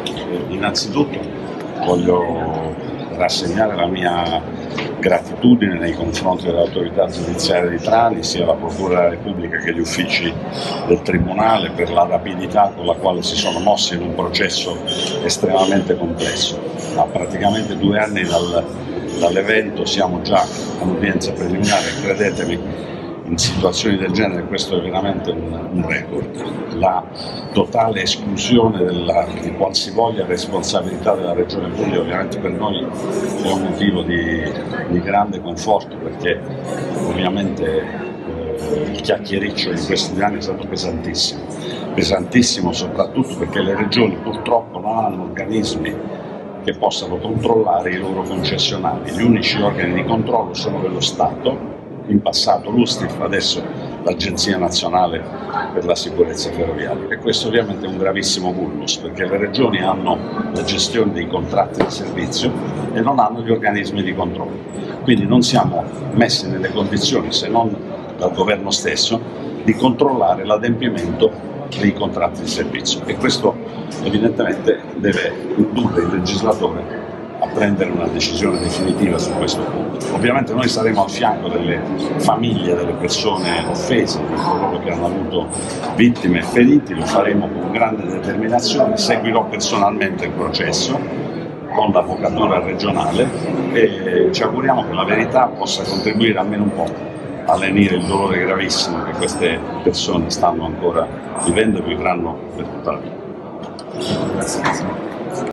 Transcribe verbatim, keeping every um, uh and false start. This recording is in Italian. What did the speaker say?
Innanzitutto voglio rassegnare la mia gratitudine nei confronti dell'autorità giudiziaria di Trani, sia la Procura della Repubblica che gli uffici del Tribunale, per la rapidità con la quale si sono mossi in un processo estremamente complesso. A praticamente due anni dal, dall'evento siamo già all'udienza preliminare, credetemi, in situazioni del genere questo è veramente un, un record. La totale esclusione della, di qualsivoglia responsabilità della Regione Puglia ovviamente per noi è un motivo di, di grande conforto, perché ovviamente eh, il chiacchiericcio di questi due anni è stato pesantissimo, pesantissimo soprattutto perché le regioni purtroppo non hanno organismi che possano controllare i loro concessionari. Gli unici organi di controllo sono dello Stato, in passato l'U S T I F, adesso l'Agenzia Nazionale per la Sicurezza Ferroviaria, e questo ovviamente è un gravissimo vulnus, perché le regioni hanno la gestione dei contratti di servizio e non hanno gli organismi di controllo, quindi non siamo messi nelle condizioni, se non dal governo stesso, di controllare l'adempimento dei contratti di servizio, e questo evidentemente deve indurre il legislatore a prendere una decisione definitiva su questo punto. Ovviamente noi saremo al fianco delle famiglie delle persone offese, di coloro che hanno avuto vittime e feriti, lo faremo con grande determinazione, seguirò personalmente il processo con l'avvocatura regionale e ci auguriamo che la verità possa contribuire almeno un po' a lenire il dolore gravissimo che queste persone stanno ancora vivendo e vivranno per tutta la vita. Grazie.